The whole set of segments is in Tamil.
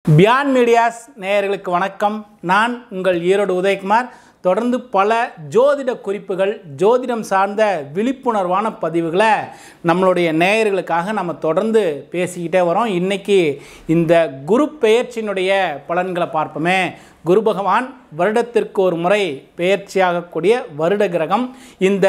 பியாண்ட் மீடியாஸ் நேயர்களுக்கு வணக்கம். நான் உங்கள் ஈரோடு உதயகுமார். தொடர்ந்து பல ஜோதிட குறிப்புகள், ஜோதிடம் சார்ந்த விழிப்புணர்வான பதிவுகளை நம்மளுடைய நேயர்களுக்காக நம்ம தொடர்ந்து பேசிக்கிட்டே வரோம். இன்றைக்கி இந்த குரு பெயர்ச்சியினுடைய பலன்களை பார்ப்போமே. குரு பகவான் வருடத்திற்கு ஒரு முறை பெயர்ச்சியாகக்கூடிய வருட கிரகம். இந்த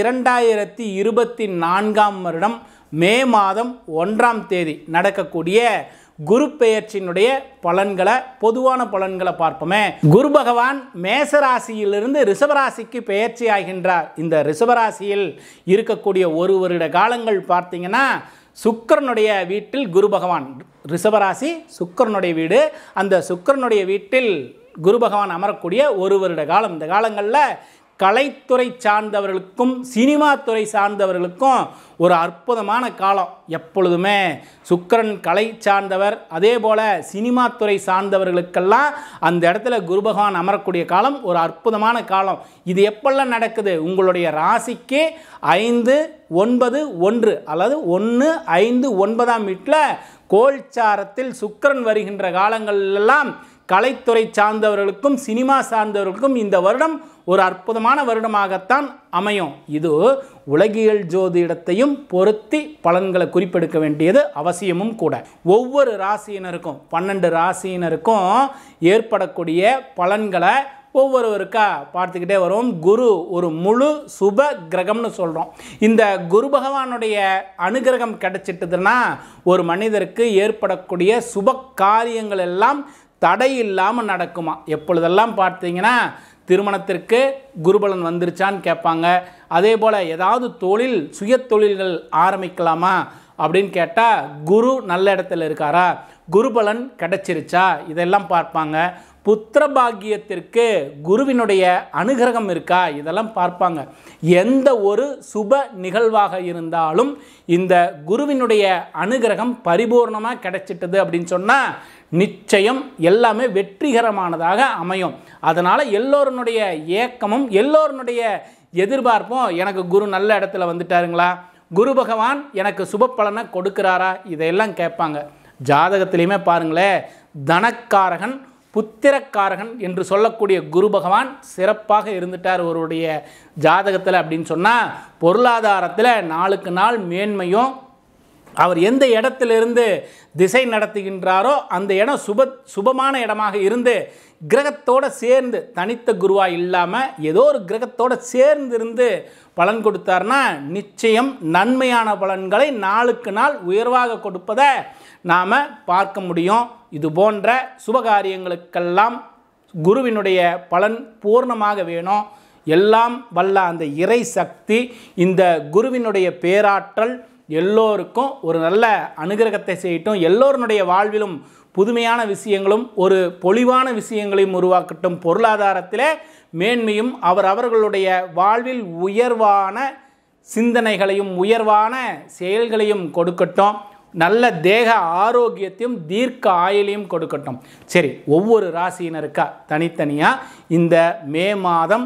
2024 வருடம் மே மாதம் 1ஆம் தேதி நடக்கக்கூடிய குரு பெயர்ச்சியினுடைய பலன்களை, பொதுவான பலன்களை பார்ப்போமே. குரு பகவான் மேசராசியிலிருந்து ரிஷபராசிக்கு பெயர்ச்சி ஆகின்றார். இந்த ரிஷபராசியில் இருக்கக்கூடிய ஒரு வருட காலங்கள் பார்த்தீங்கன்னா சுக்கிரனுடைய வீட்டில் குரு பகவான், ரிஷபராசி சுக்கிரனுடைய வீடு, அந்த சுக்கிரனுடைய வீட்டில் குரு பகவான் அமரக்கூடிய ஒரு வருட காலம். இந்த காலங்களில் கலைத்துறை சார்ந்தவர்களுக்கும் சினிமா துறை சார்ந்தவர்களுக்கும் ஒரு அற்புதமான காலம். எப்பொழுதுமே சுக்கிரன் கலை சார்ந்தவர், அதே போல் சினிமா துறை சார்ந்தவர்களுக்கெல்லாம் அந்த இடத்துல குரு பகவான் அமரக்கூடிய காலம் ஒரு அற்புதமான காலம். இது எப்பெல்லாம் நடக்குது? உங்களுடைய ராசிக்கு 5, 9, 1 அல்லது 1, 5, 9ஆம் வீட்டில் கோல்சாரத்தில் சுக்கிரன் வருகின்ற காலங்களெல்லாம் கலைத்துறை சார்ந்தவர்களுக்கும் சினிமா சார்ந்தவர்களுக்கும் இந்த வருடம் ஒரு அற்புதமான வருடமாகத்தான் அமையும். இது உலகியல் ஜோதிடத்தையும் பொருத்தி பலன்களை குறிப்பெடுக்க வேண்டியது அவசியமும் கூட. ஒவ்வொரு ராசியினருக்கும் 12 ராசியினருக்கும் ஏற்படக்கூடிய பலன்களை ஒவ்வொருவருக்கா பார்த்துக்கிட்டே வரும். குரு ஒரு முழு சுப கிரகம்னு சொல்கிறோம். இந்த குரு பகவானுடைய அனுகிரகம் கிடைச்சிட்டதுன்னா ஒரு மனிதருக்கு ஏற்படக்கூடிய சுப காரியங்கள் எல்லாம் தடை இல்லாமல் நடக்குமா. எப்பொழுதெல்லாம் பார்த்தீங்கன்னா திருமணத்திற்கு குருபலன் வந்துருச்சான்னு கேட்பாங்க. அதே போல் ஏதாவது தொழில், சுய தொழில்கள் ஆரம்பிக்கலாமா அப்படின்னு கேட்டால் குரு நல்ல இடத்துல இருக்காரா, குருபலன் கிடைச்சிருச்சா, இதெல்லாம் பார்ப்பாங்க. புத்திர பாக்கியத்திற்கு குருவினுடைய அனுகிரகம் இருக்கா, இதெல்லாம் பார்ப்பாங்க. எந்த ஒரு சுப நிகழ்வாக இருந்தாலும் இந்த குருவினுடைய அனுகிரகம் பரிபூர்ணமாக கிடைச்சிட்டது அப்படின்னு சொன்னால் நிச்சயம் எல்லாமே வெற்றிகரமானதாக அமையும். அதனால் எல்லோருடைய ஏக்கமும் எல்லோருடைய எதிர்பார்ப்பும், எனக்கு குரு நல்ல இடத்துல வந்துட்டாருங்களா, குரு பகவான் எனக்கு சுப பலனை கொடுக்குறாரா, இதையெல்லாம் கேட்பாங்க. ஜாதகத்திலையுமே பாருங்களேன், தனக்காரகன் புத்திரக்காரகன் என்று சொல்லக்கூடிய குரு பகவான் சிறப்பாக இருந்துட்டார் ஒருவருடைய ஜாதகத்தில் அப்படின்னு சொன்னால் பொருளாதாரத்தில் நாளுக்கு நாள் மேன்மையும், அவர் எந்த இடத்திலிருந்து திசை நடத்துகின்றாரோ அந்த இடம் சுபமான இடமாக இருந்து கிரகத்தோடு சேர்ந்து, தனித்த குருவாக இல்லாமல் ஏதோ ஒரு கிரகத்தோடு சேர்ந்து இருந்து பலன் கொடுத்தார்னா நிச்சயம் நன்மையான பலன்களை நாளுக்கு நாள் உயர்வாக கொடுப்பதை நாம் பார்க்க முடியும். இது போன்ற சுபகாரியங்களுக்கெல்லாம் குருவினுடைய பலன் பூர்ணமாக வேணும். எல்லாம் வல்ல அந்த இறை சக்தி, இந்த குருவினுடைய பேராற்றல் எல்லோருக்கும் ஒரு நல்ல அனுகிரகத்தை செய்யட்டும். எல்லோருடைய வாழ்விலும் புதுமையான விஷயங்களும் ஒரு பொலிவான விஷயங்களையும் உருவாக்கட்டும். பொருளாதாரத்தில் மேன்மையும் அவர்களுடைய வாழ்வில் உயர்வான சிந்தனைகளையும் உயர்வான செயல்களையும் கொடுக்கட்டும். நல்ல தேக ஆரோக்கியத்தையும் தீர்க்க ஆயுளையும் கொடுக்கட்டும். சரி, ஒவ்வொரு ராசியினருக்கா தனித்தனியாக இந்த மே மாதம்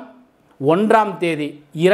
1ஆம் தேதி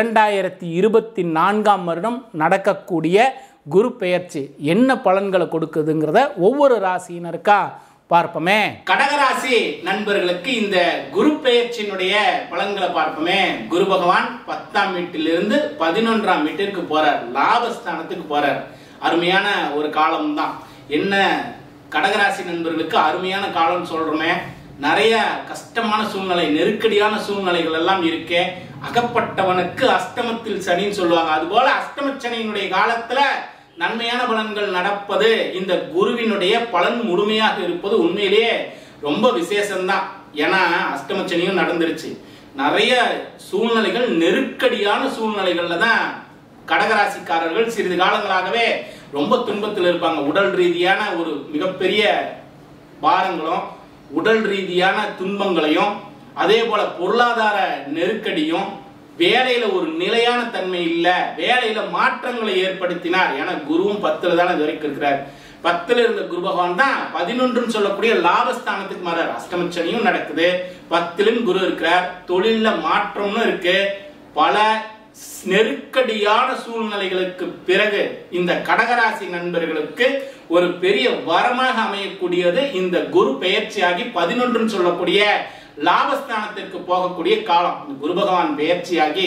2024 வருடம் நடக்கக்கூடிய குரு பெயர்ச்சி என்ன பலன்களை கொடுக்குதுங்கிறத ஒவ்வொரு ராசியினருக்கா பார்ப்போமே. கடகராசி நண்பர்களுக்கு இந்த குரு பெயர்ச்சியினுடைய பலன்களை பார்ப்போமே. குரு பகவான் 10ஆம் வீட்டிலிருந்து 11ஆம் வீட்டிற்கு போறார், லாபஸ்தானத்துக்கு போறார். அருமையான ஒரு காலம்தான். என்ன கடகராசி நண்பர்களுக்கு அருமையான காலம் சொல்றோமே. நிறைய கஷ்டமான சூழ்நிலை, நெருக்கடியான சூழ்நிலைகள் எல்லாம் இருக்கே. அகப்பட்டவனுக்கு அஷ்டமத்தில் சனின்னு சொல்லுவாங்க. அதுபோல அஷ்டம சனியினுடைய காலத்துல நன்மையான பலன்கள் நடப்பது, இந்த குருவினுடைய பலன் முழுமையாக இருப்பது உண்மையிலேயே ரொம்ப விசேஷம்தான். ஏன்னா அஷ்டம சனியும் நடந்துருச்சு. நிறைய சூழ்நிலைகள், நெருக்கடியான சூழ்நிலைகள்ல தான் கடகராசிக்காரர்கள் சிறிது காலங்களாகவே ரொம்ப துன்பத்தில் இருப்பாங்க. உடல் ரீதியான ஒரு மிகப்பெரிய பாரங்களும், உடல் ரீதியான துன்பங்களையும், அதே போல பொருளாதார நெருக்கடியும், வேலையில ஒரு நிலையான தன்மை இல்லை, வேலையில மாற்றங்களை ஏற்படுத்தினார். ஏன்னா குருவும் 10ல் தானே இது வரைக்கும் இருக்கிறார். 10ல் இருந்த குரு பகவான் தான் 11ன்னு சொல்லக்கூடிய லாபஸ்தானத்துக்கு மாறார். அஷ்டமச்சனியும் நடக்குது, 10லும் குரு இருக்கிறார். தொழில மாற்றம்னு இருக்கு. பல நெருக்கடியான சூழ்நிலைகளுக்கு பிறகு இந்த கடகராசி நண்பர்களுக்கு ஒரு பெரிய வரமாக அமையக்கூடியது இந்த குரு பெயர்ச்சியாகி 11 சொல்லக்கூடிய லாபஸ்தானத்திற்கு போகக்கூடிய காலம். குரு பகவான் பெயர்ச்சியாகி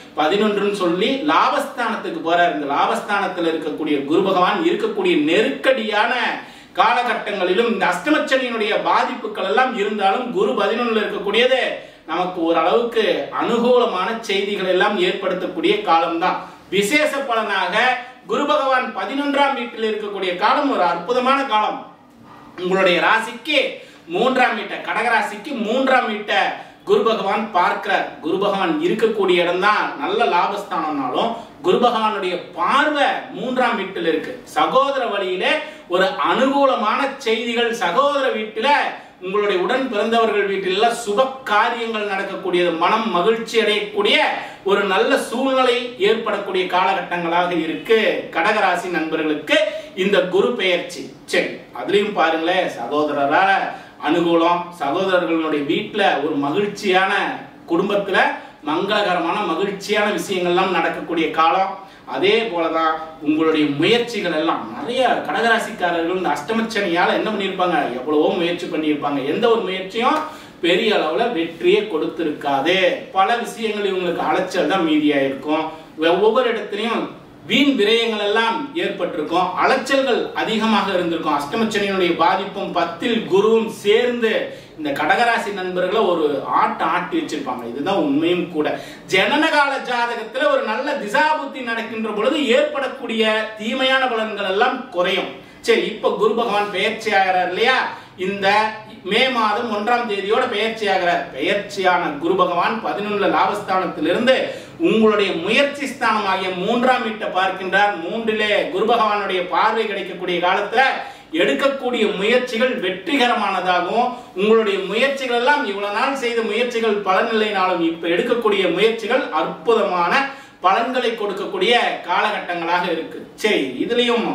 11 சொல்லி லாபஸ்தானத்துக்கு போறார். இந்த லாபஸ்தானத்தில் இருக்கக்கூடிய குரு பகவான் இருக்கக்கூடிய நெருக்கடியான காலகட்டங்களிலும் இந்த அஷ்டமச்சனியினுடைய பாதிப்புகள் எல்லாம் இருந்தாலும் குரு 11 இருக்கக்கூடியது நமக்கு ஓரளவுக்கு அனுகூலமான செய்திகள் எல்லாம் ஏற்படுத்தக்கூடிய காலம்தான். விசேஷ பலனாக குரு பகவான் 11ஆம் வீட்டில் இருக்கக்கூடிய காலம் ஒரு அற்புதமான காலம். உங்களுடைய ராசிக்கு 3ஆம் வீட்டை, கடகராசிக்கு 3ஆம் வீட்டை குரு பகவான் பார்க்கிறார். குரு பகவான் இருக்கக்கூடிய இடம் தான் நல்ல லாபஸ்தானம்னாலும் குரு பகவானுடைய பார்வை 3ஆம் வீட்டில் இருக்கு. சகோதர வழியிலே ஒரு அனுகூலமான செய்திகள், சகோதர வீட்டில உங்களுடைய உடன் பிறந்தவர்கள் வீட்டில் சுப காரியங்கள் நடக்கக்கூடியது, மனம் மகிழ்ச்சி அடையக்கூடிய ஒரு நல்ல சூழ்நிலை ஏற்படக்கூடிய காலகட்டங்களாக இருக்கு கடகராசி நண்பர்களுக்கு இந்த குரு பெயர்ச்சி. சரி, அதுலயும் பாருங்களேன், சகோதரரால அனுகூலம், சகோதரர்களுடைய வீட்டுல ஒரு மகிழ்ச்சியான, குடும்பத்துல மங்களகரமான மகிழ்ச்சியான விஷயங்கள்லாம் நடக்கக்கூடிய காலம். அதே போலதான் உங்களுடைய முயற்சிகள் எல்லாம் நிறைய கடகராசிக்காரர்கள் இந்த அஷ்டமச்சனியால என்ன பண்ணியிருப்பாங்க, எவ்வளவோ முயற்சி பண்ணியிருப்பாங்க. எந்த ஒரு முயற்சியும் பெரிய அளவுல வெற்றியை கொடுத்திருக்காது. பல விஷயங்கள் இவங்களுக்கு அலைச்சல் தான் மீதியா இருக்கும். ஒவ்வொரு இடத்துலையும் வீண் விரயங்கள் எல்லாம் ஏற்பட்டிருக்கும், அலைச்சல்கள் அதிகமாக இருந்திருக்கும். அஷ்டமச்சனியினுடைய பாதிப்பும் 10ல் குருவும் சேர்ந்து இந்த கடகராசி நண்பர்களை ஒரு ஆட்டி வச்சிருப்பாங்க. இதுதான் உண்மையும் கூட. ஜனனகால ஜாதகத்துல ஒரு நல்ல திசாபுத்தி நடக்கின்ற பொழுது ஏற்படக்கூடிய தீமையான பலன்கள் எல்லாம் குறையும். சரி, இப்ப குரு பகவான் பெயர்ச்சி ஆகிறார் இல்லையா, இந்த மே மாதம் 1ஆம் தேதியோட பெயர்ச்சி ஆகிறார். பெயர்ச்சியான குரு பகவான் 11 லாபஸ்தானத்திலிருந்து உங்களுடைய முயற்சி ஸ்தானம் ஆகிய 3ஆம் வீட்டை பார்க்கின்றார். 3லே குரு பகவானுடைய பார்வை கிடைக்கக்கூடிய காலத்துல எடுக்கக்கூடிய முயற்சிகள் வெற்றிகரமானதாகவும், உங்களுடைய முயற்சிகள் எல்லாம் இவ்வளவு நாள் செய்த முயற்சிகள் பலனில்லைனாலும் இப்ப எடுக்கக்கூடிய முயற்சிகள் அற்புதமான பலன்களை கொடுக்கக்கூடிய காலகட்டங்களாக இருக்கு. சரி, இதுலயும்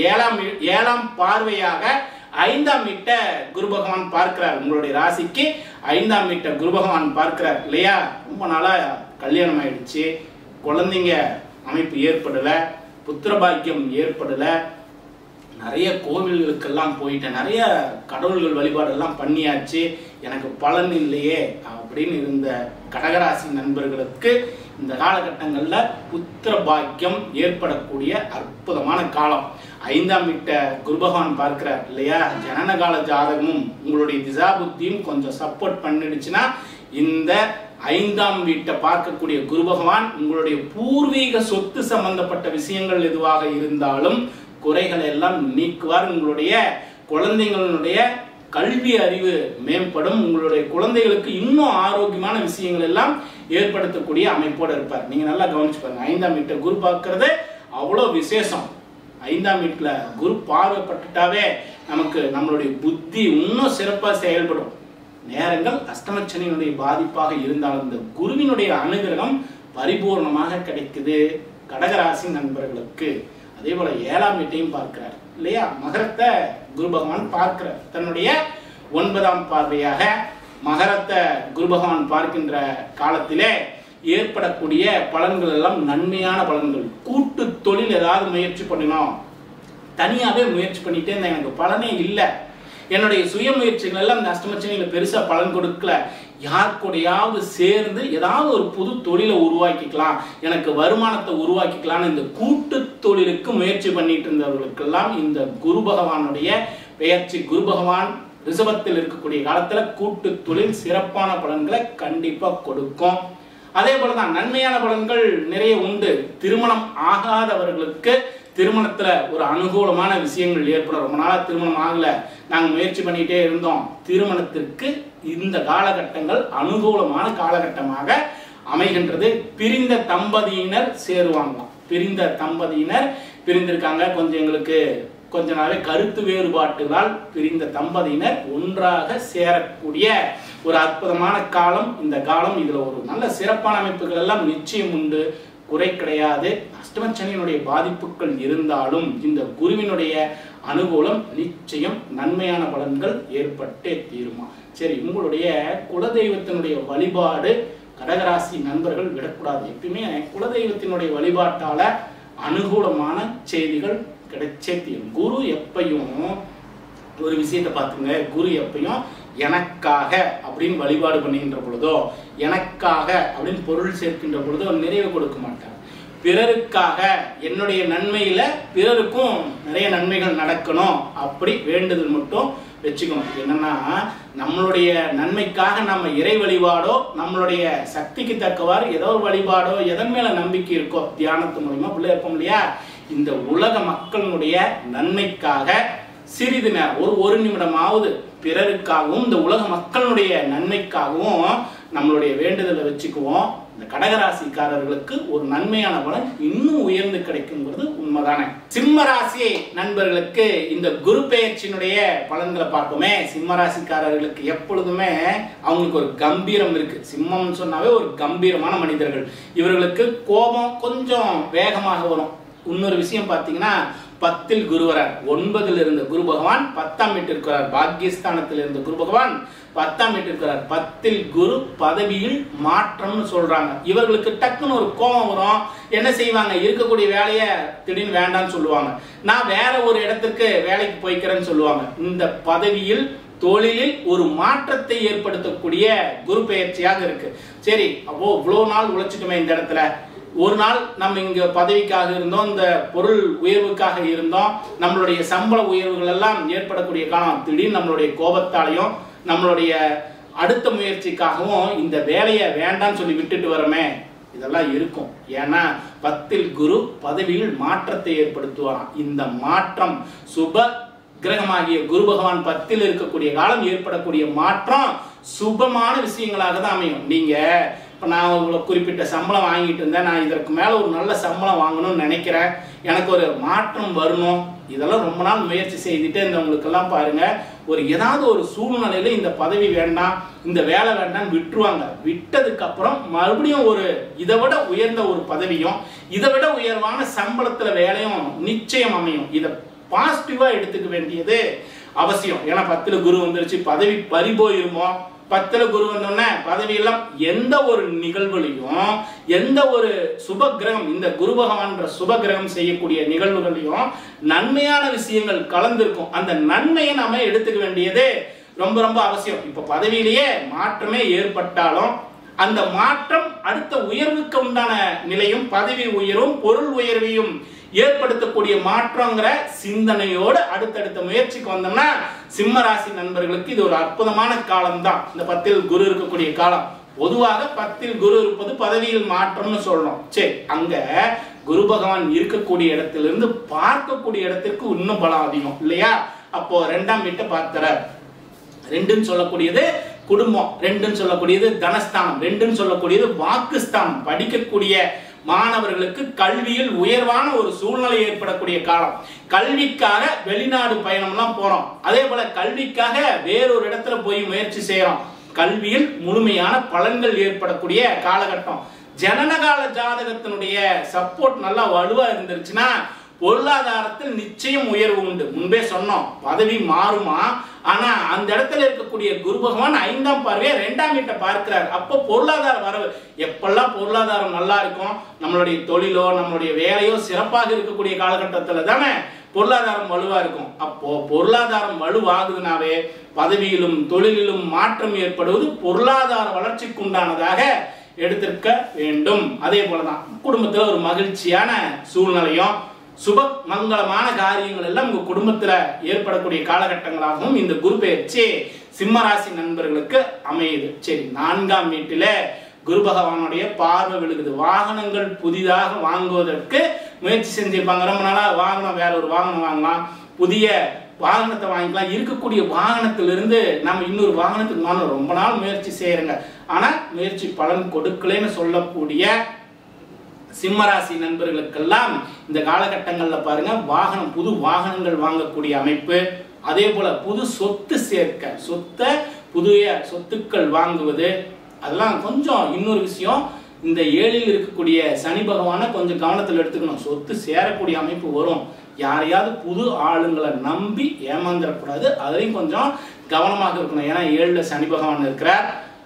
ஏழாம் பார்வையாக 5ஆம் வீட்டை குரு பகவான் பார்க்கிறார். உங்களுடைய ராசிக்கு 5ஆம் வீட்டை குரு பகவான் பார்க்கிறார் இல்லையா. ரொம்ப நாளா கல்யாணம் ஆயிடுச்சு, குழந்தைங்க அமைப்பு ஏற்படல, புத்திர பாக்கியம் ஏற்படல, நிறைய கோவில்களுக்கெல்லாம் போயிட்டேன், நிறைய கடவுள்கள் வழிபாடு எல்லாம் பண்ணியாச்சு, எனக்கு பலன் இல்லையே அப்படின்னு இருந்த கடகராசி நண்பர்களுக்கு இந்த காலகட்டங்கள்ல புத்திர பாக்கியம் ஏற்படக்கூடிய அற்புதமான காலம். 5ஆம் வீட்டை குரு பகவான் பார்க்கிறார் இல்லையா. ஜனனகால ஜாதகமும் உங்களுடைய திசாபுத்தியும் கொஞ்சம் சப்போர்ட் பண்ணிடுச்சுன்னா இந்த 5ஆம் வீட்டை பார்க்கக்கூடிய குரு பகவான் உங்களுடைய பூர்வீக சொத்து சம்பந்தப்பட்ட விஷயங்கள் எதுவாக இருந்தாலும் குறைகளை எல்லாம் நீக்குவார். உங்களுடைய குழந்தைங்களுடைய கல்வி அறிவு மேம்படும். உங்களுடைய குழந்தைகளுக்கு இன்னும் ஆரோக்கியமான விஷயங்கள் எல்லாம் ஏற்படுத்தக்கூடிய அமைப்போடு இருப்பார். நீங்க நல்லா கவனிச்சு பாருங்க, 5ஆம் வீட்டை குரு பார்க்கறது அவ்வளவு விசேஷம். 5ஆம் வீட்டுல குரு பார்வைப்பட்டுட்டாவே நமக்கு நம்மளுடைய புத்தி இன்னும் சிறப்பா செயல்படும். நேரங்கள் அஷ்டமச்சனியினுடைய பாதிப்பாக இருந்தாலும் இந்த குருவினுடைய அனுகிரகம் பரிபூர்ணமாக கிடைக்குது கடகராசி நண்பர்களுக்கு. அதே போல 7ஆம் வீட்டையும் பார்க்கிறார் இல்லையா. மகரத்தை குரு பகவான் பார்க்கிறார். தன்னுடைய 9ஆம் பார்வையாக மகரத்தை குரு பகவான் பார்க்கின்ற காலத்திலே ஏற்படக்கூடிய பலன்கள் எல்லாம் நன்மையான பலன்கள். கூட்டு தொழில் ஏதாவது முயற்சி பண்ணினோம், தனியாவே முயற்சி பண்ணிட்டே இருந்தேன், எனக்கு பலனே இல்லை, என்னுடைய சுய முயற்சிகள் எல்லாம் இந்த அஷ்டமச்சனியில பெருசா பலன் கொடுக்கல, யார் கூடயாவது சேர்ந்து ஏதாவது ஒரு புது தொழிலை உருவாக்கிக்கலாம், எனக்கு வருமானத்தை உருவாக்கிக்கலாம், இந்த கூட்டு தொழிலுக்கு முயற்சி பண்ணிட்டு இருந்தவர்களுக்கெல்லாம் இந்த குரு பகவானுடைய பெயர்ச்சி, குரு பகவான் ரிஷபத்தில் இருக்கக்கூடிய காலத்துல கூட்டு தொழில் சிறப்பான பலன்களை கண்டிப்பா கொடுக்கும். அதே போலதான் நன்மையான பலன்கள் நிறைய உண்டு. திருமணம் ஆகாதவர்களுக்கு திருமணத்துல ஒரு அனுகூலமான விஷயங்கள் ஏற்படும். ரொம்ப நாளா திருமணம் ஆகல, நாங்க முயற்சி பண்ணிட்டே இருந்தோம், திருமணத்திற்கு இந்த காலகட்டங்கள் அனுகூலமான காலகட்டமாக அமைகின்றது. பிரிந்த தம்பதியினர் சேருவாங்களாம். பிரிந்த தம்பதியினர் பிரிந்திருக்காங்க, கொஞ்சம் எங்களுக்கு கொஞ்ச நாளே கருத்து வேறுபாட்டுகளால் பிரிந்த தம்பதியினர் ஒன்றாக சேரக்கூடிய ஒரு அற்புதமான காலம் இந்த காலம். இதுல ஒரு நல்ல சிறப்பான அமைப்புகள் எல்லாம் நிச்சயம் உண்டு, குறை கிடையாது. அஷ்டமச்சனியினுடைய பாதிப்புகள் இருந்தாலும் இந்த குருவினுடைய அனுகூலம் நிச்சயம் நன்மையான பலன்கள் ஏற்பட்டே தீருமா. சரி, உங்களுடைய குலதெய்வத்தினுடைய வழிபாடு கடகராசி நண்பர்கள் விடக்கூடாது. எப்பயுமே குலதெய்வத்தினுடைய வழிபாட்டால அனுகூலமான செய்திகள் கிடைச்சே தீரும். குரு எப்பையும் ஒரு விஷயத்தை பார்த்துங்க, குரு எப்பையும் எனக்காக அப்படின்னு வழிபாடு பண்ணுகின்ற பொழுதோ, எனக்காக அப்படின்னு பொருள் சேர்க்கின்ற பொழுதோ நிறைவு கொடுக்க மாட்டார். பிறருக்காக என்னுடைய நன்மையில பிறருக்கும் நிறைய நன்மைகள் நடக்கணும் அப்படி வேண்டுதல் மட்டும் வச்சுக்கணும். என்னன்னா நம்மளுடைய நன்மைக்காக நம்ம இறை வழிபாடோ, நம்மளுடைய சக்திக்கு தக்கவாறு ஏதோ ஒரு வழிபாடோ, எதன் மேல நம்பிக்கை இருக்கோ தியானத்து மூலமா உள்ள இருப்போம் இல்லையா, இந்த உலக மக்களுடைய நன்மைக்காக சிறிது நேரம் ஒரு நிமிடமாவது பிறருக்காகவும் இந்த உலக மக்களுடைய நன்மைக்காகவும் நம்மளுடைய வேண்டுதலை வச்சுக்குவோம். இந்த கடகராசிக்காரர்களுக்கு ஒரு நன்மையான பலன் இன்னும் உயர்ந்து கிடைக்குங்கிறது உண்மைதானே. சிம்ம ராசி நண்பர்களுக்கு இந்த குரு பெயர்ச்சியினுடைய பலன்களை பார்ப்போமே. சிம்ம ராசிக்காரர்களுக்கு எப்பொழுதுமே அவங்களுக்கு ஒரு கம்பீரம் இருக்கு. சிம்மம் சொன்னாவே ஒரு கம்பீரமான மனிதர்கள். இவர்களுக்கு கோபம் கொஞ்சம் வேகமாக வரும். இன்னொரு விஷயம் பார்த்தீங்கன்னா 10ல் குரு வரார், 9ல் இருந்த குரு பகவான் 10ஆம் வீட்டிற்கு வரார். பாக்கியஸ்தானத்தில் இருந்த குரு பகவான் 10ஆம் வீட்டிற்கு வரார். 10ல் குரு பதவியில் மாற்றம்னு சொல்றாங்க. இவர்களுக்கு டக்குன்னு ஒரு கோபம் வரும். என்ன செய்வாங்க, இருக்கக்கூடிய வேலையை திடீர்னு வேண்டாம்னு சொல்லுவாங்க. நான் வேற ஒரு இடத்துக்கு வேலைக்கு போய்க்கிறேன்னு சொல்லுவாங்க. இந்த பதவியில் தொழிலில் ஒரு மாற்றத்தை ஏற்படுத்தக்கூடிய குரு பெயர்ச்சியாக இருக்கு. சரி, அப்போ இவ்வளவு நாள் உழைச்சிட்டுமே இந்த இடத்துல, ஒரு நாள் நம்ம இங்க பதவிக்காக இருந்தோம், இந்த பொருள் உயர்வுக்காக இருந்தோம், நம்மளுடைய சம்பள உயர்வுகள் எல்லாம் ஏற்படக்கூடிய காலம் திடீர்னு நம்மளுடைய கோபத்தாலையும் நம்மளுடைய அடுத்த முயற்சிக்காகவும் இந்த வேலையை வேண்டாம்னு சொல்லி விட்டுட்டு வரமே, இதெல்லாம் இருக்கும். ஏன்னா 10ல் குரு பதவியில் மாற்றத்தை ஏற்படுத்துவாராம். இந்த மாற்றம் சுப கிரகமாகிய குரு பகவான் 10ல் இருக்கக்கூடிய காலம் ஏற்படக்கூடிய மாற்றம் சுபமான விஷயங்களாக தான் அமையும். நீங்க இப்போ நான் இவ்வளோ குறிப்பிட்ட சம்பளம் வாங்கிட்டு இருந்தேன், நான் இதற்கு மேலே ஒரு நல்ல சம்பளம் வாங்கணும்னு நினைக்கிறேன், எனக்கு ஒரு மாற்றம் வரணும், இதெல்லாம் ரொம்ப நாள் முயற்சி செய்துட்டு இருந்தவங்களுக்கெல்லாம் பாருங்க, ஒரு ஏதாவது ஒரு சூழ்நிலையில இந்த பதவி வேண்டாம், இந்த வேலை வேண்டாம்னு விட்டுருவாங்க. விட்டதுக்கு அப்புறம் மறுபடியும் ஒரு இதை விட உயர்ந்த ஒரு பதவியும் இதை விட உயர்வான சம்பளத்துல வேலையும் நிச்சயம் அமையும். இதை பாசிட்டிவா எடுத்துக்க வேண்டியது அவசியம். ஏன்னா 10ல் குரு வந்துருச்சு, பதவி பறி போயிருமோ, 10ல் குரு வந்தோடனே பதவியெல்லாம் எந்த ஒரு நிகழ்வுலையும் எந்த ஒரு சுப கிரகம், இந்த குரு பகவான்ற சுப கிரகம் செய்யக்கூடிய நிகழ்வுகளையும் நன்மையான விஷயங்கள் கலந்திருக்கும். அந்த நன்மையை நாம எடுத்துக்க வேண்டியது ரொம்ப ரொம்ப அவசியம். இப்ப பதவியிலேயே மாற்றமே ஏற்பட்டாலும் அந்த மாற்றம் அடுத்த உயர்வுக்கு உண்டான நிலையும் பதவி உயர்வும் பொருள் உயர்வையும் ஏற்படுத்தக்கூடிய மாற்றங்கிற சிந்தனையோடு அடுத்தடுத்த முயற்சிக்கு வந்தோம்னா சிம்ம ராசி நண்பர்களுக்கு இது ஒரு அற்புதமான காலம் தான். இந்த 10ல் குரு இருக்கக்கூடிய காலம். பொதுவாக 10ல் குரு இருப்பது பதவியில் மாற்றம்னு சொல்றோம். சரி, அங்க குரு பகவான் இருக்கக்கூடிய இடத்திலிருந்து பார்க்கக்கூடிய இடத்திற்கு இன்னும் பலம் அதிகம் இல்லையா? அப்போ 2ஆம் வீட்டை பார்க்கிறார். 2ன்னு சொல்லக்கூடியது குடும்பம், 2ன்னு சொல்லக்கூடியது தனஸ்தானம், 2ன்னு சொல்லக்கூடியது வாக்குஸ்தானம். படிக்கக்கூடிய மாணவர்களுக்கு கல்வியில் உயர்வான ஒரு சூழ்நிலை ஏற்படக்கூடிய காலம். கல்விக்காக வெளிநாடு பயணம்லாம் போறோம், அதே போல கல்விக்காக வேறொரு இடத்துல போய் முயற்சி செய்யறோம். கல்வியில் முழுமையான பலன்கள் ஏற்படக்கூடிய காலகட்டம். ஜனனகால ஜாதகத்தினுடைய சப்போர்ட் நல்லா வலுவா இருந்துருச்சுன்னா பொருளாதாரத்தில் நிச்சயம் உயர்வு உண்டு. முன்பே சொன்னோம், பதவி மாறுமா, ஆனா அந்த இடத்துல இருக்கக்கூடிய குரு பகவான் 5ஆம் பார்வையை 2ஆம் வீட்டை பார்க்கிறார். அப்போ பொருளாதார வரவு. எப்பெல்லாம் பொருளாதாரம் நல்லா இருக்கும், நம்மளுடைய தொழிலோ நம்மளுடைய வேலையோ சிறப்பாக இருக்கக்கூடிய காலகட்டத்தில் தானே பொருளாதாரம் வலுவா இருக்கும். அப்போ பொருளாதாரம் வலுவாகுதுனாவே பதவியிலும் தொழிலிலும் மாற்றம் ஏற்படுவது பொருளாதார வளர்ச்சிக்கு உண்டானதாக எடுத்திருக்க வேண்டும். அதே போலதான் குடும்பத்துல ஒரு மகிழ்ச்சியான சூழ்நிலையும் சுப மங்களமான காரியங்கள் எல்லாம் உங்க குடும்பத்துல ஏற்படக்கூடிய காலகட்டங்களாகவும் இந்த குரு பெயர்ச்சி சிம்ம ராசி நண்பர்களுக்கு அமையுது. சரி, 4ஆம் வீட்டில குரு பகவானுடைய பார்வை விழுகுது. வாகனங்கள் புதிதாக வாங்குவதற்கு முயற்சி செஞ்சிருப்பாங்க. ரொம்ப நாளா வாகனம், வேற ஒரு வாகனம் வாங்கலாம், புதிய வாகனத்தை வாங்கிக்கலாம். இருக்கக்கூடிய வாகனத்திலிருந்து நம்ம இன்னொரு வாகனத்துக்கு வாங்கணும், ரொம்ப நாள் முயற்சி செய்யறங்க, ஆனா முயற்சி பலன் கொடுக்கலன்னு சொல்லக்கூடிய சிம்மராசி நண்பர்களுக்கெல்லாம் இந்த காலகட்டங்கள்ல பாருங்க, வாகனம், புது வாகனங்கள் வாங்கக்கூடிய அமைப்பு, அதே போல புது சொத்து சேர்க்க, புதிய சொத்துக்கள் வாங்குவது, அதெல்லாம் கொஞ்சம். இன்னொரு விஷயம், இந்த 7ல் இருக்கக்கூடிய சனி பகவானை கொஞ்சம் கவனத்தில் எடுத்துக்கணும். சொத்து சேரக்கூடிய அமைப்பு வரும். யாரையாவது புது ஆளுங்களை நம்பி ஏமாந்துடக்கூடாது, அதுலையும் கொஞ்சம் கவனமாக இருக்கணும். ஏன்னா 7ல் சனி பகவான் இருக்கிறார்.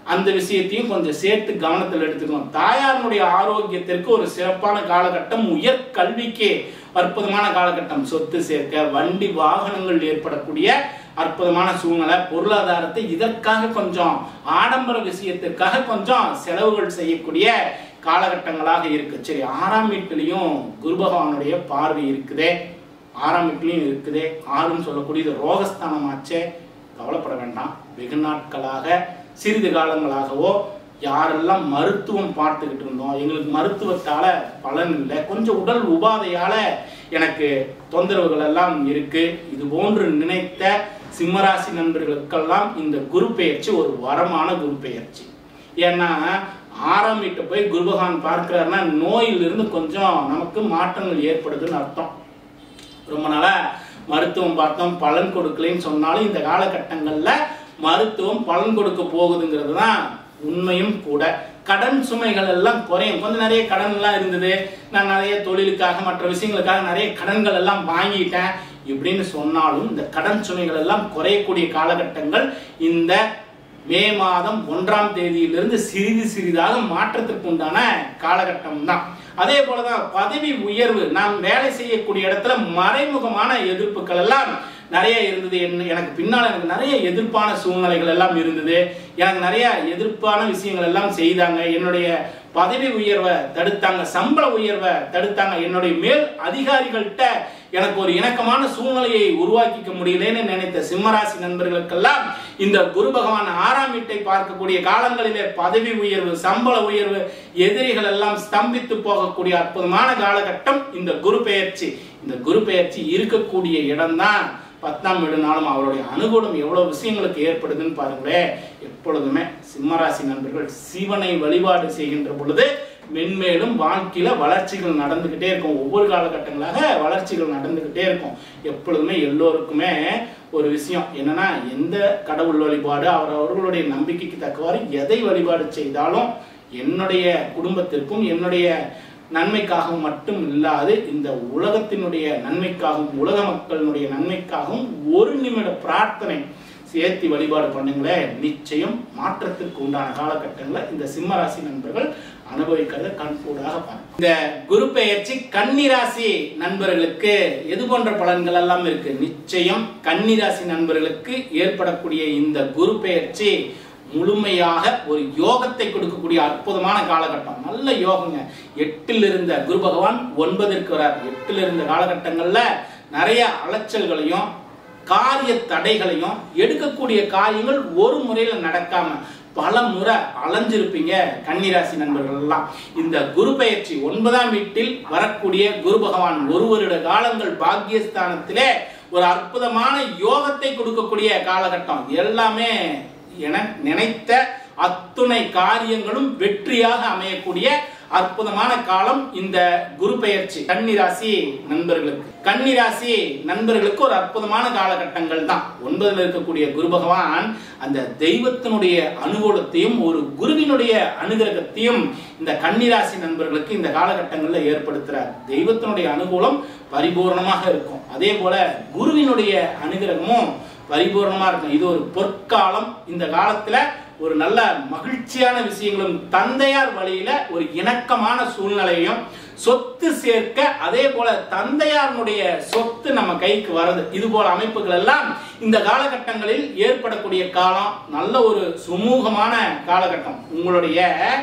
அந்த விஷயத்தையும் கொஞ்சம் சேர்த்து கவனத்தில் எடுத்துக்கணும். தாயாருடைய ஆரோக்கியத்திற்கு ஒரு சிறப்பான காலகட்டம், உயர் கல்விக்கு அற்புதமான காலகட்டம், சொத்து சேர்க்க, வண்டி வாகனங்கள் ஏற்படக்கூடிய அற்புதமான சூழ்நிலை, பொருளாதாரத்தை இதற்காக கொஞ்சம் ஆடம்பர விஷயத்திற்காக கொஞ்சம் செலவுகள் செய்யக்கூடிய காலகட்டங்களாக இருக்கு. சரி, 6ஆம் வீட்டிலையும் குரு பகவானுடைய பார்வை இருக்குதே, 6ஆம் வீட்டிலையும் இருக்குதே. 6ன்னு சொல்லக்கூடியது ரோகஸ்தானமாச்சே, கவலைப்பட வேண்டாம். வெகு நாட்களாக சிறிது காலங்களாகவோ யாரெல்லாம் மருத்துவம் பார்த்துக்கிட்டு இருந்தோம், எங்களுக்கு மருத்துவத்தால பலன் இல்லை, கொஞ்சம் உடல் உபாதையால எனக்கு தொந்தரவுகள் எல்லாம் இருக்கு, இது போன்று நினைத்த சிம்மராசி நண்பர்களுக்கெல்லாம் இந்த குரு பெயர்ச்சி ஒரு வரமான குரு பெயர்ச்சி. ஏன்னா 6ஆம் வீட்டை போய் குரு பகவான் பார்க்கிறாருன்னா நோயிலிருந்து கொஞ்சம் நமக்கு மாற்றங்கள் ஏற்படுதுன்னு அர்த்தம். ரொம்ப நாளா மருத்துவம் பார்த்தோம், பலன் கொடுக்கலன்னு சொன்னாலும் இந்த காலகட்டங்கள்ல மருத்துவம் பலன் கொடுக்க போகுதுங்கிறது தான் உண்மையும் கூட. கடன் சுமைகள் எல்லாம் குறையும். கொஞ்சம் நிறைய கடன் எல்லாம் இருந்தது, நான் நிறைய தொழிலுக்காக மற்ற விஷயங்களுக்காக நிறைய கடன்கள் எல்லாம் வாங்கிட்டேன் இப்படின்னு சொன்னாலும் இந்த கடன் சுமைகள் எல்லாம் குறையக்கூடிய காலகட்டங்கள் இந்த மே மாதம் 1ஆம் தேதியிலிருந்து சிறிது சிறிதாக மாற்றத்திற்கு உண்டான காலகட்டம் தான். அதே போலதான் பதவி உயர்வு, நாம் வேலை செய்யக்கூடிய இடத்துல மறைமுகமான எதிர்ப்புகள் எல்லாம் நிறைய இருந்தது. எனக்கு பின்னால் எனக்கு நிறைய எதிர்ப்பான சூழ்நிலைகள் எல்லாம் இருந்தது, எனக்கு நிறைய எதிர்ப்பான விஷயங்கள் எல்லாம் செய்தாங்க, என்னுடைய பதவி உயர்வை தடுத்தாங்க, சம்பள உயர்வை தடுத்தாங்க, என்னுடைய மேல் அதிகாரிகள்கிட்ட எனக்கு ஒரு இணக்கமான சூழ்நிலையை உருவாக்கிக்க முடியலன்னு நினைத்த சிம்மராசி நண்பர்களுக்கெல்லாம் இந்த குரு பகவான் 6ஆம் வீட்டை பார்க்கக்கூடிய காலங்களிலே பதவி உயர்வு, சம்பள உயர்வு, எதிரிகள் எல்லாம் ஸ்தம்பித்து போகக்கூடிய அற்புதமான காலகட்டம் இந்த குரு பெயர்ச்சி. இந்த குரு பெயர்ச்சி இருக்கக்கூடிய இடம்தான் 10ஆம் வீடுனாலும் அவருடைய அனுகூலம் எவ்வளவு விஷயங்களுக்கு ஏற்படுதுன்னு பாருங்களேன். எப்பொழுதுமே சிம்மராசி நண்பர்கள் சிவனை வழிபாடு செய்கின்ற பொழுது மென்மேலும் வாழ்க்கையில வளர்ச்சிகள் நடந்துகிட்டே இருக்கும். ஒவ்வொரு காலகட்டங்களாக வளர்ச்சிகள் நடந்துகிட்டே இருக்கும். எப்பொழுதுமே எல்லோருக்குமே ஒரு விஷயம் என்னன்னா, எந்த கடவுள் வழிபாடு அவர்களுடைய நம்பிக்கைக்கு தக்கவாறு எதை வழிபாடு செய்தாலும் என்னுடைய குடும்பத்திற்கும் என்னுடைய நன்மைக்காகவும் மட்டும் இல்லாது இந்த உலகத்தினுடைய நன்மைக்காகவும் உலக மக்களுடைய நன்மைக்காகவும் ஒரு நிமிட பிரார்த்தனை சேர்த்து வழிபாடு பண்ணுங்களே, நிச்சயம் மாற்றத்திற்கு உண்டான காலகட்டங்களை இந்த சிம்மராசி நண்பர்கள் அனுபவிக்கிறத கண்கூடாக பாருங்க. இந்த குரு பெயர்ச்சி கன்னிராசி நண்பர்களுக்கு எது போன்ற பலன்கள் எல்லாம் இருக்கு? நிச்சயம் கன்னிராசி நண்பர்களுக்கு ஏற்படக்கூடிய இந்த குரு பெயர்ச்சி முழுமையாக ஒரு யோகத்தை கொடுக்கக்கூடிய அற்புதமான காலகட்டம். நல்ல யோகங்க. 8ல் இருந்த குரு பகவான் 9ற்கு வரார். 8ல் இருந்த காலகட்டங்கள்ல நிறைய அலைச்சல்களையும் காரிய தடைகளையும், எடுக்கக்கூடிய காரியங்கள் ஒரு முறையில நடக்காம பல முறை அலைஞ்சிருப்பீங்க கன்னிராசி நண்பர்கள் எல்லாம். இந்த குரு பெயர்ச்சி 9ஆம் வீட்டில் வரக்கூடிய குரு பகவான் ஒரு வருட காலங்கள் பாக்கியஸ்தானத்திலே ஒரு அற்புதமான யோகத்தை கொடுக்கக்கூடிய காலகட்டம். எல்லாமே என நினைத்த அத்துணை காரியங்களும் வெற்றியாக அமையக்கூடிய அற்புதமான காலம் இந்த குரு பெயர்ச்சி கன்னிராசி நண்பர்களுக்கு. கன்னிராசி நண்பர்களுக்கு ஒரு அற்புதமான காலகட்டங்கள் தான். 9ல் இருக்கக்கூடிய குரு பகவான் அந்த தெய்வத்தினுடைய அனுகூலத்தையும் ஒரு குருவினுடைய அனுகிரகத்தையும் இந்த கன்னிராசி நண்பர்களுக்கு இந்த காலகட்டங்களில் ஏற்படுத்துறார். தெய்வத்தினுடைய அனுகூலம் பரிபூர்ணமாக இருக்கும், அதே போல குருவினுடைய அனுகிரகமும் பரிபூர்ணமா இருக்கும். இது ஒரு பொற்காலம். இந்த காலத்துல ஒரு நல்ல மகிழ்ச்சியான விஷயங்களும், தந்தையார் வழியில ஒரு இணக்கமான சூழ்நிலையும், சொத்து சேர்க்க, அதே போல தந்தையாருடைய சொத்து நம்ம கைக்கு வருது, இது போல அமைப்புகள் எல்லாம் இந்த காலகட்டங்களில் ஏற்படக்கூடிய காலம். நல்ல ஒரு சுமூகமான காலகட்டம். உங்களுடைய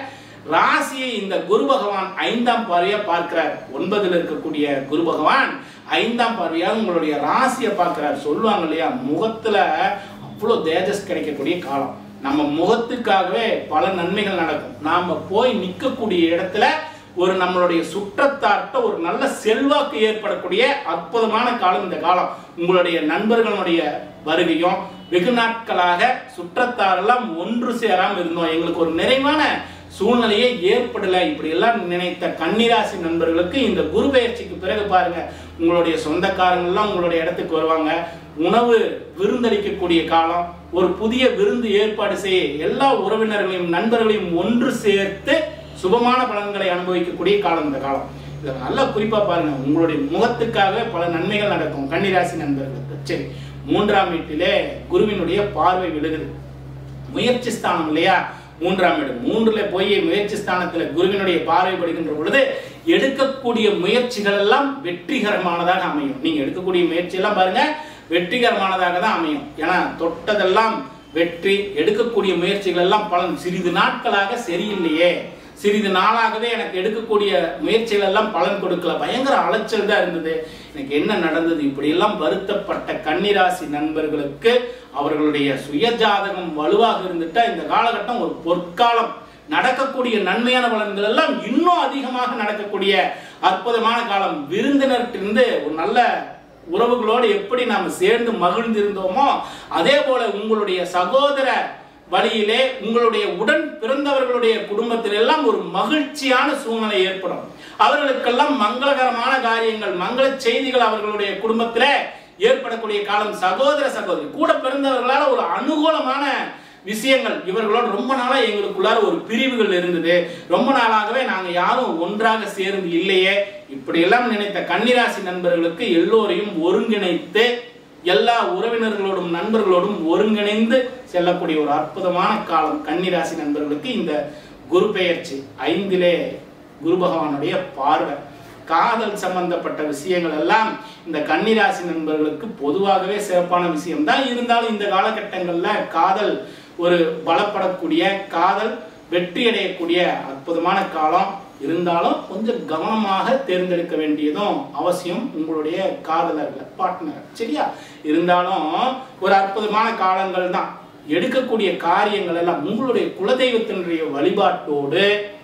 ராசியை இந்த குரு பகவான் 5ஆம் பார்வையா பார்க்கிறார். 9ல் இருக்கக்கூடிய குரு பகவான் 5ஆம் பார்வையாக உங்களுடைய ராசியை பார்க்கிறார். சொல்லுவாங்க இல்லையா, முகத்துல அவ்வளவு தேஜஸ் கிடைக்கக்கூடிய காலம். நம்ம முகத்துக்காகவே பல நன்மைகள் நடக்கும். நாம போய் நிற்கக்கூடிய இடத்துல ஒரு நம்மளுடைய சுற்றத்தார்ட்ட ஒரு நல்ல செல்வாக்கு ஏற்படக்கூடிய அற்புதமான காலம் இந்த காலம். உங்களுடைய நண்பர்களுடைய வருகையும், வெகு நாட்களாக சுற்றத்தாரெல்லாம் ஒன்று சேராம இருந்தோம், எங்களுக்கு ஒரு நிறைவான சூழ்நிலையே ஏற்படல, இப்படி எல்லாம் நினைத்த கன்னிராசி நண்பர்களுக்கு இந்த குரு பெயர்ச்சிக்கு பிறகு பாருங்க, உங்களுடைய சொந்தக்காரங்க எல்லாம் உங்களுடைய இடத்துக்கு வருவாங்க. உணவு விருந்தளிக்கக்கூடிய காலம். ஒரு புதிய விருந்து ஏற்பாடு செய்ய எல்லா உறவினர்களையும் நண்பர்களையும் ஒன்று சேர்த்து சுபமான பலன்களை அனுபவிக்கக்கூடிய காலம் இந்த காலம். இதை நல்லா குறிப்பா பாருங்க. உங்களுடைய முகத்துக்காக பல நன்மைகள் நடக்கும் கன்னிராசி நண்பர்களுக்கு. சரி, 3ஆம் வீட்டிலே குருவினுடைய பார்வை விழுகுது. முயற்சி ஸ்தானம் இல்லையா, மூன்றாம் இடம் 3ல போய் முயற்சி ஸ்தானத்தில் குருவினுடைய பார்வைப்படுகின்ற பொழுது எடுக்கக்கூடிய முயற்சிகள் எல்லாம் வெற்றிகரமானதாக அமையும். நீங்க எடுக்கக்கூடிய முயற்சி எல்லாம் பாருங்க வெற்றிகரமானதாக தான் அமையும். ஏன்னா தொட்டதெல்லாம் வெற்றி, எடுக்கக்கூடிய முயற்சிகள் எல்லாம் பலன். சிறிது நாட்களாக சரியில்லையே, சிறிது நாளாகவே எனக்கு எடுக்கக்கூடிய முயற்சிகள் எல்லாம் பலன் கொடுக்கல, பயங்கர அலைச்சல் தான் இருந்தது, எனக்கு என்ன நடந்தது, இப்படி எல்லாம் வருத்தப்பட்ட கன்னிராசி நண்பர்களுக்கு அவர்களுடைய சுய ஜாதகம் வலுவாக இருந்துட்டா இந்த காலகட்டம் ஒரு பொற்காலம். நடக்கக்கூடிய நன்மையான பலன்கள் எல்லாம் இன்னும் அதிகமாக நடக்கக்கூடிய அற்புதமான காலம். விருந்தினர்கிட்ட ஒரு நல்ல உறவுகளோடு எப்படி நாம் சேர்ந்து மகிழ்ந்திருந்தோமோ அதே போல உங்களுடைய சகோதர வழியிலே உங்களுடைய உடன் பிறந்தவர்களுடைய குடும்பத்தில் எல்லாம் ஒரு மகிழ்ச்சியான சூழ்நிலை ஏற்படும். அவர்களுக்கெல்லாம் மங்களகரமான காரியங்கள், மங்கள செய்திகள் அவர்களுடைய குடும்பத்திலே ஏற்படக்கூடிய காலம். சகோதர சகோதரி கூட பிறந்தவர்களால ஒரு அனுகூலமான விஷயங்கள். இவர்களோடு ரொம்ப நாளா எங்களுக்குள்ளார ஒரு பிரிவுகள் இருந்தது, ரொம்ப நாளாகவே நாங்க யாரும் ஒன்றாக சேர்ந்து இல்லையே, இப்படி எல்லாம் நினைத்த கன்னிராசி நண்பர்களுக்கு எல்லோரையும் ஒருங்கிணைத்து எல்லா உறவினர்களோடும் நண்பர்களோடும் ஒருங்கிணைந்து செல்லக்கூடிய ஒரு அற்புதமான காலம் கன்னிராசி நண்பர்களுக்கு இந்த குரு பெயர்ச்சி. 5லே குரு பகவானுடைய பார்வை. காதல் சம்பந்தப்பட்ட விஷயங்கள் எல்லாம் இந்த கன்னிராசி நண்பர்களுக்கு பொதுவாகவே சிறப்பான விஷயம் தான். இருந்தாலும் இந்த காலகட்டங்கள்ல காதல் ஒரு பலப்படக்கூடிய, காதல் வெற்றி அடையக்கூடிய அற்புதமான காலம். இருந்தாலும் கொஞ்சம் கவனமாக தேர்ந்தெடுக்க வேண்டியதும் அவசியம் உங்களுடைய காதலர்கள், பார்ட்னர். சரியா? இருந்தாலும் ஒரு அற்புதமான காலங்கள் தான். எடுக்கக்கூடிய காரியங்கள் எல்லாம் உங்களுடைய குலதெய்வத்தினுடைய வழிபாட்டோடு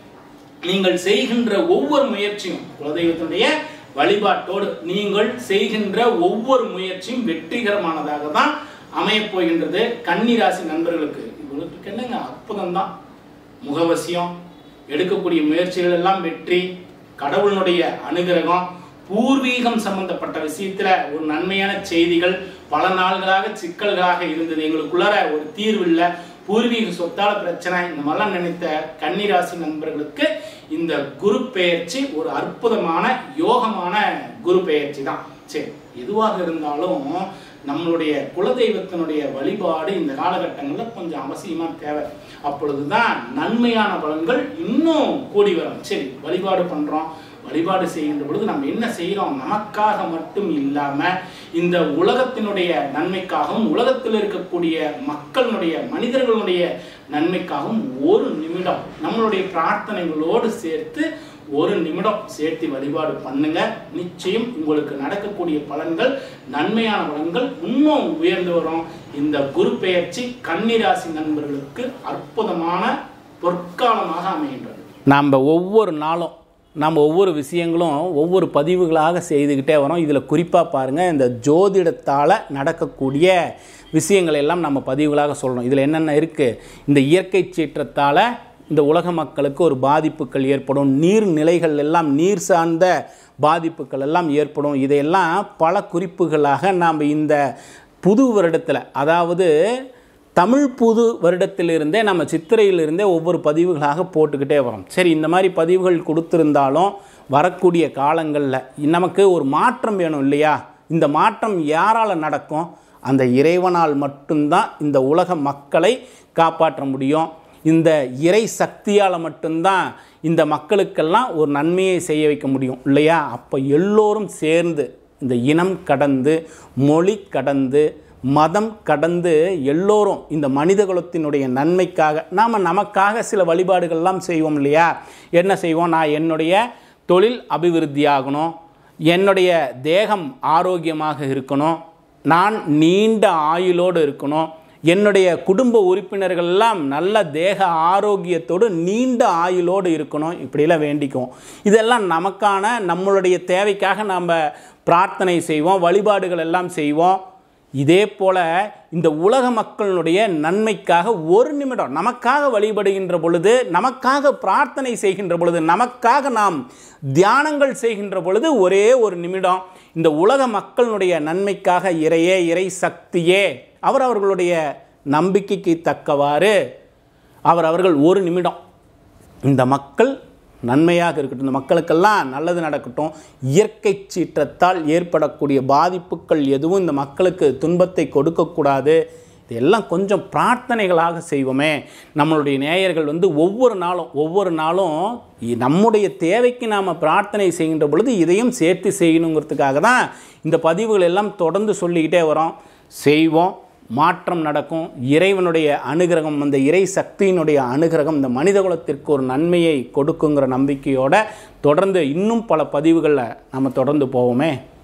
நீங்கள் செய்கின்ற ஒவ்வொரு முயற்சியும், குலதெய்வத்தினுடைய வழிபாட்டோடு நீங்கள் செய்கின்ற ஒவ்வொரு முயற்சியும் வெற்றிகரமானதாக தான் அமையப் போகின்றது கன்னிராசி நண்பர்களுக்கு. இவங்களுக்கு என்னங்க அற்புதம் தான். முகவசியம், எடுக்கக்கூடிய முயற்சிகள் எல்லாம் வெற்றி, கடவுளுடைய அனுகிரகம், பூர்வீகம் சம்பந்தப்பட்ட விஷயத்துல ஒரு நன்மையான செய்திகள். பல நாள்களாக சிக்கல்களாக இருந்தது, எங்களுக்குள்ளார ஒரு தீர்வு இல்லை, பூர்வீக சொத்தால பிரச்சனை, இந்த மாதிரிலாம் நினைத்த கன்னிராசி நண்பர்களுக்கு இந்த குரு பெயர்ச்சி ஒரு அற்புதமான யோகமான குரு பெயர்ச்சி தான். சரி, எதுவாக இருந்தாலும் நம்மளுடைய குலதெய்வத்தினுடைய வழிபாடு இந்த காலகட்டங்களில் கொஞ்சம் அவசியமா தேவை. அப்பொழுதுதான் நன்மையான பலன்கள் இன்னும் கூடி வரும். சரி, வழிபாடு பண்றோம், வழிபாடு செய்கின்ற பொழுது நம்ம என்ன செய்யறோம், நமக்காக மட்டும் இல்லாம இந்த உலகத்தினுடைய நன்மைக்காகவும் உலகத்தில் இருக்கக்கூடிய மக்களுடைய மனிதர்களுடைய நன்மைக்காகவும் ஒரு நிமிடம் நம்மளுடைய பிரார்த்தனைகளோடு சேர்த்து ஒரு நிமிடம் சேர்த்து வழிபாடு பண்ணுங்க. நிச்சயம் உங்களுக்கு நடக்கக்கூடிய பலன்கள், நன்மையான பலன்கள் இன்னும் உயர்ந்து வரும். இந்த குரு பெயர்ச்சி கன்னிராசி நண்பர்களுக்கு அற்புதமான பொற்காலமாக அமைகின்றது. நம்ம ஒவ்வொரு நாளும் நம்ம ஒவ்வொரு விஷயங்களும் ஒவ்வொரு பதிவுகளாக செய்துக்கிட்டே வரோம். இதில் குறிப்பாக பாருங்கள், இந்த ஜோதிடத்தால் நடக்கக்கூடிய விஷயங்கள் எல்லாம் நம்ம பதிவுகளாக சொல்லணும். இதில் என்னென்ன இருக்குது, இந்த இயற்கை சீற்றத்தால் இந்த உலக மக்களுக்கு ஒரு பாதிப்புகள் ஏற்படும், நீர்நிலைகள் எல்லாம் நீர் சார்ந்த பாதிப்புகள் எல்லாம் ஏற்படும். இதையெல்லாம் பல குறிப்புகளாக நாம் இந்த புது வருடத்தில், அதாவது தமிழ் புது வருடத்திலிருந்தே நம்ம சித்திரையிலிருந்தே ஒவ்வொரு பதிவுகளாக போட்டுக்கிட்டே வரோம். சரி, இந்த மாதிரி பதிவுகள் கொடுத்துருந்தாலும் வரக்கூடிய காலங்களில் நமக்கு ஒரு மாற்றம் வேணும் இல்லையா? இந்த மாற்றம் யாரால் நடக்கும்? அந்த இறைவனால் மட்டும்தான் இந்த உலக மக்களை காப்பாற்ற முடியும். இந்த இறை சக்தியால் மட்டும்தான் இந்த மக்களுக்கெல்லாம் ஒரு நன்மையை செய்ய வைக்க முடியும் இல்லையா? அப்போ எல்லோரும் சேர்ந்து இந்த இனம் கடந்து, மொழி கடந்து, மதம் கடந்து எல்லோரும் இந்த மனிதகுலத்தினுடைய நன்மைக்காக நமக்காக சில வழிபாடுகள்லாம் செய்வோம் இல்லையா? என்ன செய்வோம், நான் என்னுடைய தொழில் அபிவிருத்தியாகணும், என்னுடைய தேகம் ஆரோக்கியமாக இருக்கணும், நான் நீண்ட ஆயுளோடு இருக்கணும், என்னுடைய குடும்ப உறுப்பினர்கள் எல்லாம் நல்ல தேக ஆரோக்கியத்தோடு நீண்ட ஆயுளோடு இருக்கணும், இப்படிலாம் வேண்டிக்குவோம். இதெல்லாம் நமக்கான நம்மளுடைய தேவைக்காக நாம் பிரார்த்தனை செய்வோம், வழிபாடுகள் எல்லாம் செய்வோம். இதே போல் இந்த உலக மக்களுடைய நன்மைக்காக ஒரு நிமிடம் நமக்காக வழிபடுகின்ற பொழுது, நமக்காக பிரார்த்தனை செய்கின்ற பொழுது, நமக்காக நாம் தியானங்கள் செய்கின்ற பொழுது ஒரே ஒரு நிமிடம் இந்த உலக மக்களுடைய நன்மைக்காக இறையே, இறை சக்தியே, அவர்களுடைய நம்பிக்கைக்கு தக்கவாறு அவர்கள் ஒரு நிமிடம் இந்த மக்கள் நன்மையாக இருக்கட்டும், இந்த மக்களுக்கெல்லாம் நல்லது நடக்கட்டும், இயற்கை சீற்றத்தால் ஏற்படக்கூடிய பாதிப்புகள் எதுவும் இந்த மக்களுக்கு துன்பத்தை கொடுக்கக்கூடாது, எல்லாம் கொஞ்சம் பிரார்த்தனைகளாக செய்வோமே. நம்மளுடைய நேயர்கள் ஒவ்வொரு நாளும் நம்முடைய தேவைக்கு நாம் பிரார்த்தனை செய்கின்ற பொழுது இதையும் சேர்த்து செய்யணுங்கிறதுக்காக தான் இந்த பதிவுகள் எல்லாம் தொடர்ந்து சொல்லிக்கிட்டே வரோம். செய்வோம், மாற்றம் நடக்கும். இறைவனுடைய அனுகிரகம், அந்த இறை சக்தியினுடைய அனுகிரகம் இந்த மனிதகுலத்திற்கு ஒரு நன்மையை கொடுக்குங்கிற நம்பிக்கையோடு தொடர்ந்து இன்னும் பல பதிவுகளில் நம்ம தொடர்ந்து போவோமே.